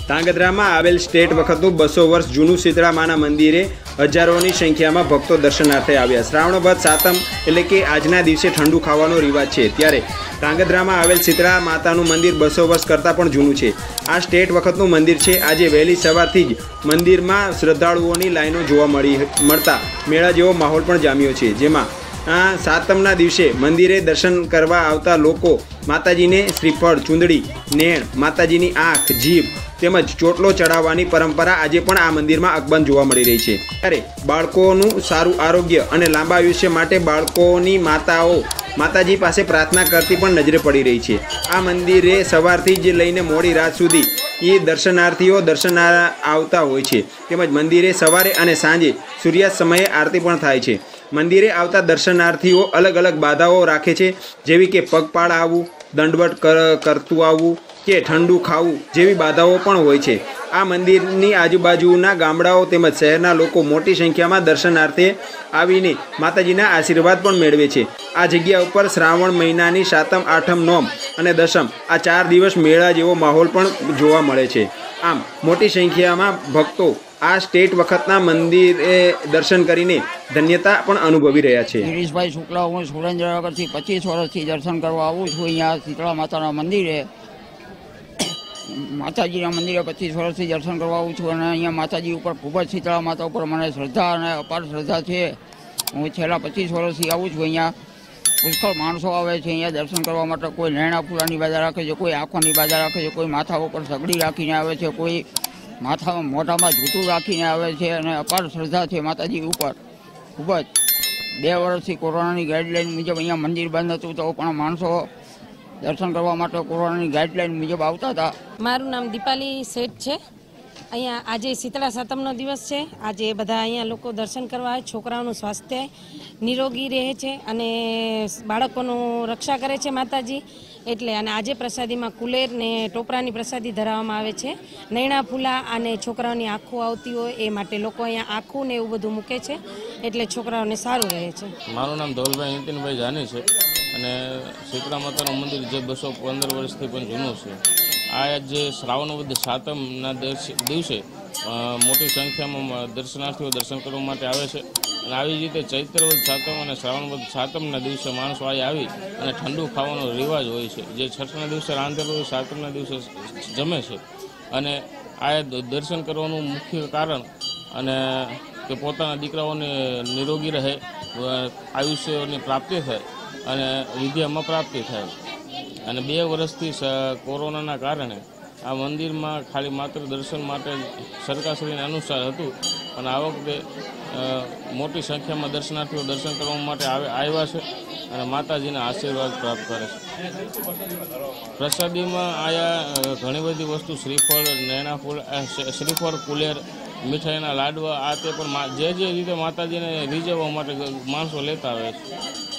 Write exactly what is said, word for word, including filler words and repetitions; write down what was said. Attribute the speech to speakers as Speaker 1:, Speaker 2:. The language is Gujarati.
Speaker 1: ધાંગધ્રામાં આવેલ સ્ટેટ વખતનું બસો વર્ષ જૂનું શીતળા માના મંદિરે હજારોની સંખ્યામાં ભક્તો દર્શનાર્થે આવ્યા। શ્રાવણ વદ સાતમ એટલે કે આજના દિવસે ઠંડુ ખાવાનો રિવાજ છે, ત્યારે ધાંગધ્રામાં આવેલ શીતળા માતાનું મંદિર બસો વર્ષ કરતાં પણ જૂનું છે। આ સ્ટેટ વખતનું મંદિર છે। આજે વહેલી સવારથી જ મંદિરમાં શ્રદ્ધાળુઓની લાઈનો જોવા મળી મળતા મેળા જેવો માહોલ પણ જામ્યો છે, જેમાં આ સાતમના દિવસે મંદિરે દર્શન કરવા આવતા લોકો માતાજીને શ્રીફળ, ચૂંદડી, નેણ, માતાજીની આંખ, જીભ તેમજ ચોટલો ચડાવવાની પરંપરા આજે પણ આ મંદિરમાં અકબંધ જોવા મળી રહી છે। ત્યારે બાળકોનું સારું આરોગ્ય અને લાંબા આયુષ્ય માટે બાળકોની માતાઓ માતાજી પાસે પ્રાર્થના કરતી પણ નજરે પડી રહી છે। આ મંદિરે સવારથી જ લઈને મોડી રાત સુધી એ દર્શનાર્થીઓ દર્શન આવતા હોય છે, તેમજ મંદિરે સવારે અને સાંજે સૂર્યાસ્ત સમયે આરતી પણ થાય છે। મંદિરે આવતા દર્શનાર્થીઓ અલગ અલગ બાધાઓ રાખે છે, જેવી કે પગપાળ આવવું, દંડવટ કરતું આવવું કે ઠંડુ ખાવું જેવી બાધાઓ પણ હોય છે। આ મંદિરની આજુબાજુના ગામડાઓ તેમજ શહેરના લોકો મોટી સંખ્યામાં દર્શનાર્થે આવીને માતાજીના આશીર્વાદ પણ મેળવે છે। આ જગ્યા ઉપર શ્રાવણ મહિનાની સાતમ, આઠમ, નોમ અને દશમ આ ચાર દિવસ મેળા જેવો માહોલ પણ જોવા મળે છે। આમ મોટી સંખ્યામાં ભક્તો આ સ્ટેટ વખતના મંદિરે દર્શન કરીને ધન્યતા પણ અનુભવી રહ્યા છે।
Speaker 2: ગિરીશભાઈ શુક્લા, હું સુરેન્દ્રનગરથી પચીસ વર્ષથી દર્શન કરવા આવું છું। અહીંયા શીતળા માતાના મંદિરે માતાજીના મંદિરે પચીસ વર્ષથી દર્શન કરવા આવું છું અને અહીંયા માતાજી ઉપર ખૂબ જ શીતળા માતા ઉપર મને શ્રદ્ધા અને અપાર શ્રદ્ધા છે। હું છેલ્લા પચીસ વર્ષથી આવું છું। અહીંયા પુષ્કળ માણસો આવે છે અહીંયા દર્શન કરવા માટે। કોઈ નૈણા ફૂલાની બાજા રાખે છે, કોઈ આંખોની બાજા રાખે છે, કોઈ માથા ઉપર સગડી રાખીને આવે છે, કોઈ માથામાં મોઢામાં જૂતું રાખીને આવે છે અને અપાર શ્રદ્ધા છે માતાજી ઉપર ખૂબ જ। બે વર્ષથી કોરોનાની ગાઈડલાઈન મુજબ અહીંયા મંદિર બંધ હતું, તો પણ માણસો દર્શન કરવા માટે કોરોનાની ગાઈડલાઈન મુજબ આવતા હતા।
Speaker 3: મારું નામ દીપાલી શેઠ છે। અહીંયા આજે શીતળા સાતમનો દિવસ છે। આજે બધા અહીંયા લોકો દર્શન કરવા આવે, છોકરાઓનું સ્વાસ્થ્ય નિરોગી રહે છે અને બાળકોનું રક્ષા કરે છે માતાજી, એટલે અને આજે પ્રસાદીમાં કુલેર ને ટોપરાની પ્રસાદી ધરાવવામાં આવે છે। નૈણા ફૂલા અને છોકરાઓની આંખો આવતી હોય એ માટે લોકો અહીંયા આંખું ને એવું બધું મૂકે છે, એટલે છોકરાઓને સારું રહે છે।
Speaker 4: મારું નામ ધવલભાઈ નીતિનભાઈ જાની છે અને શીતળા માતાનું મંદિર જે બસો પંદર વર્ષથી પણ જૂનું છે। આ જે શ્રાવણ વદ સાતમના દિવસે મોટી સંખ્યામાં દર્શનાર્થીઓ દર્શન કરવા માટે આવે છે અને આવી રીતે ચૈત્ર વદ સાતમ અને શ્રાવણ વદ સાતમના દિવસે માણસો અહીં આવી અને ઠંડુ ખાવાનો રિવાજ હોય છે। જે છઠના દિવસે રાંધેલું હોય સાતમના દિવસે જમે છે અને આ દર્શન કરવાનું મુખ્ય કારણ અને કે પોતાના દીકરાઓને નિરોગી રહે, આયુષ્યની પ્રાપ્તિ થાય અને વિદ્યામાં પ્રાપ્તિ થાય। અને બે વર્ષથી કોરોનાના કારણે આ મંદિરમાં ખાલી માત્ર દર્શન માટે સરકારશ્રીને અનુસાર હતું, પણ આ વખતે મોટી સંખ્યામાં દર્શનાર્થીઓ દર્શન કરવા માટે આવ્યા છે અને માતાજીના આશીર્વાદ પ્રાપ્ત કરે છે। પ્રસાદીમાં આયા ઘણી બધી વસ્તુ, શ્રીફળ, નૈણા ફૂલ, શ્રીફળ, કુલેર, મીઠાઈના લાડવા, આ તે પણ જે જે રીતે માતાજીને રીઝવવા માટે માણસો લેતા આવે છે।